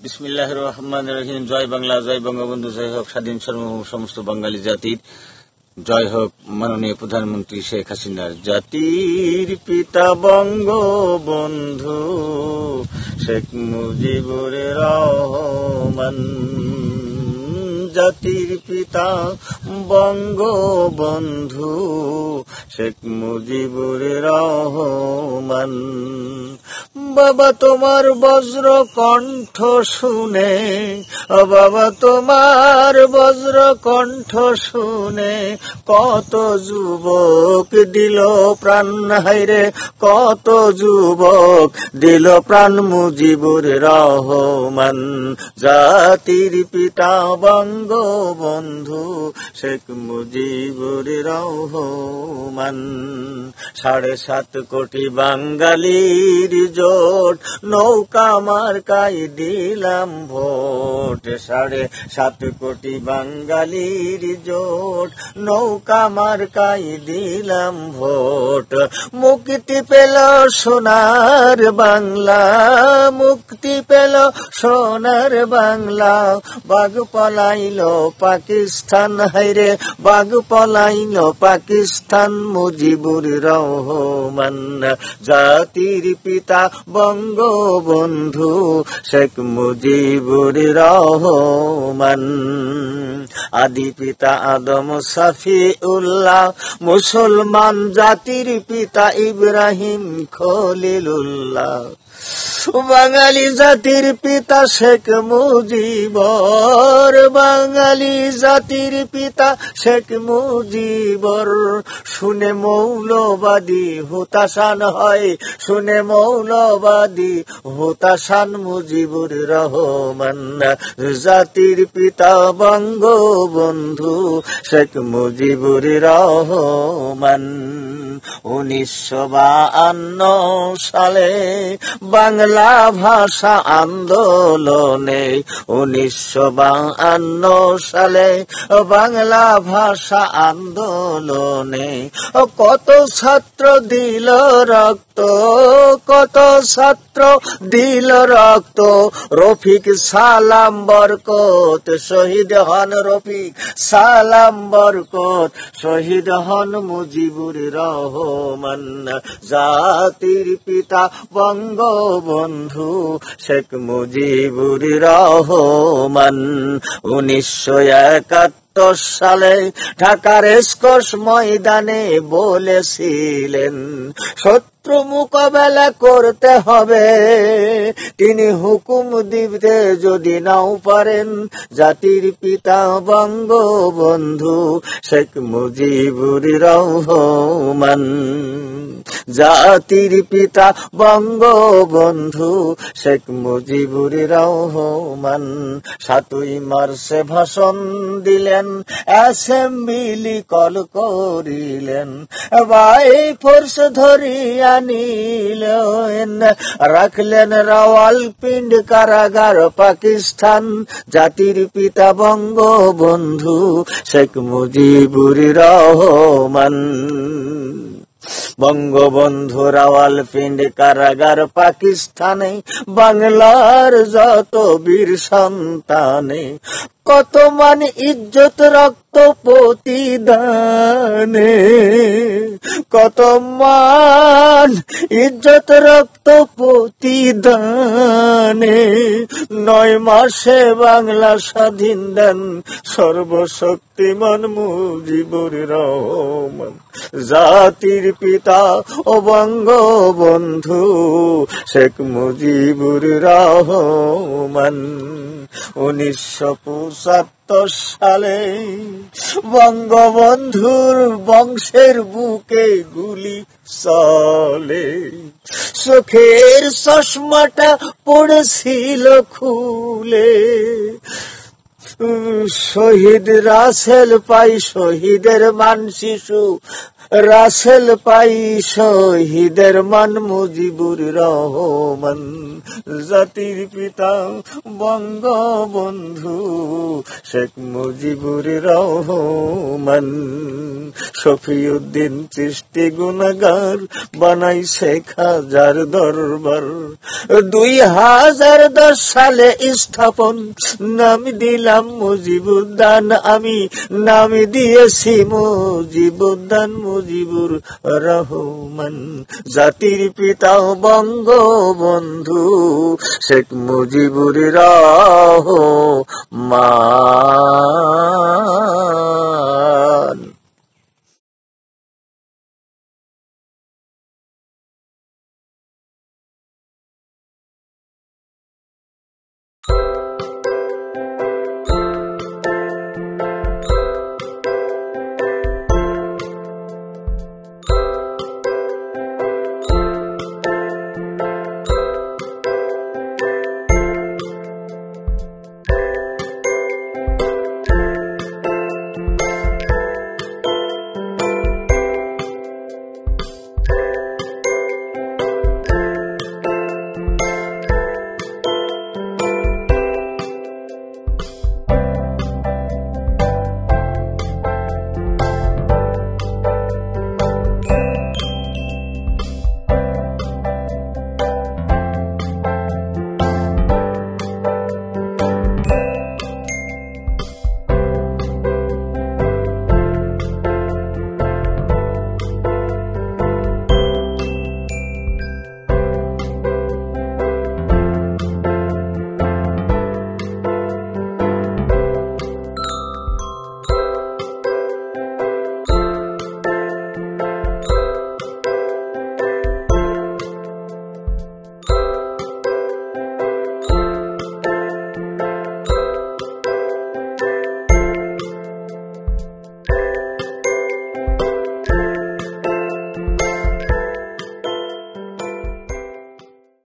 বিসমিল্লাহির রহমানির রহিম। জয় বাংলা, জয় বঙ্গবন্ধু, জয় হোক স্বাধীন সার্বভৌম সমস্ত বাঙালি জাতির, জয় হোক মাননীয় প্রধানমন্ত্রী শেখ হাসিনার। জাতির পিতা বঙ্গবন্ধু শেখ মুজিবুর রহমান, জাতির পিতা বঙ্গবন্ধু শেখ মুজিবুর রহমান। বাবা তোমার বজ্র কণ্ঠ শুনে, বাবা তোমার বজ্র কণ্ঠ শুনে কত যুবক দিল প্রাণ, হায়রে কত যুবক দিল প্রাণ মুজিবুর রহমান। জাতির পিতা বঙ্গবন্ধু শেখ মুজিবুর রহমান। 7.5 কোটি বাঙালির জোট, নৌকা মার্কায় দিলাম ভোট। 7.5 কোটি বাঙালির জোট, নৌকা মার্কায় দিলাম ভোট। মুক্তি পেল সোনার বাংলা, মুক্তি পেল সোনার বাংলা। বাঘ পলাইল পাকিস্তান, হায়রে বাঘ পলাইল পাকিস্তান। মুজিবুর রহমান, জাতির পিতা বঙ্গবন্ধু শেখ মুজিবুর রহমান। আদি পিতা আদম শফিউল্লাহ, মুসলমান জাতির পিতা ইব্রাহিম খলিলুল্লাহ। বাঙালি জাতির পিতা শেখ মুজিবর, বাঙালি জাতির পিতা শেখ মুজিবর। শুনে মৌলবাদী হুতাশান হয়, শুনে মৌলবাদী হুতাশান। মুজিবুর রহমান, জাতির পিতা বঙ্গবন্ধু শেখ মুজিবুর রহমান। 1952 সালে বাংলা ভাষা আন্দোলনে, 1952 সালে বাংলা ভাষা আন্দোলনে কত ছাত্র দিল রক্ত, কত ছাত্র দিল রক্ত। রফিক সালাম বরকত শহীদ হন, রফিক সালাম বরকত শহীদ হন। মুজিবুর রহমান, জাতির পিতা বঙ্গবন্ধু শেখ মুজিবুর রহমান। 1971 সালে ঢাকার রেসকোর্স ময়দানে বলেছিলেন, শত্রু মোকাবেলা করতে হবে, তিনি হুকুম দিতে যদি নাও পারেন। জাতির পিতা বঙ্গবন্ধু শেখ মুজিবুর রহমান, জাতির পিতা বঙ্গবন্ধু শেখ মুজিবুর রহমান। 7ই মার্চে ভাষণ দিলেন, অ্যাসেম্বলি কল করিলেন, বাই ফোর্স ধরিয়া নিলেন, রাখলেন রাওয়ালপিন্ড কারাগার পাকিস্তান। জাতির পিতা বঙ্গবন্ধু শেখ মুজিবুর রহমান। বঙ্গবন্ধু রাওয়ালপিন্ড কারাগার পাকিস্তানে, বাংলার যত বীর সন্তানে কত মান ইজ্জত রক্ত প্রতিদানে, কত মান ইজ্জত রক্ত প্রতিদানে। 9 মাসে বাংলা স্বাধীন দেন সর্বশক্তিমান মুজিবুর রহমান। জাতির পিতা ও বঙ্গবন্ধু শেখ মুজিবুর রহমান। 1975 সালে বঙ্গবন্ধুর বংশের বুকে গুলি চলে, চোখের চশমাটা পড়েছিল খুলে। শহীদ রাসেল পাই, শহীদের মান শিশু রাসেল পাই শহীদের মান মুজিবুর রহমান, জাতির পিতা বঙ্গবন্ধু শেখ মুজিবুর রহমান। শফিউদ্দিন চিশতি গুনাগার বানাই শেখ হাজার দরবার, 2010 সালে স্থাপন নাম দিলাম মুজিবুদ্দান, আমি নাম দিয়েছি মুজিবুদ্দান মুজিবুর রহমান। জাতির পিতা বঙ্গবন্ধু শেখ মুজিবুর রহমান।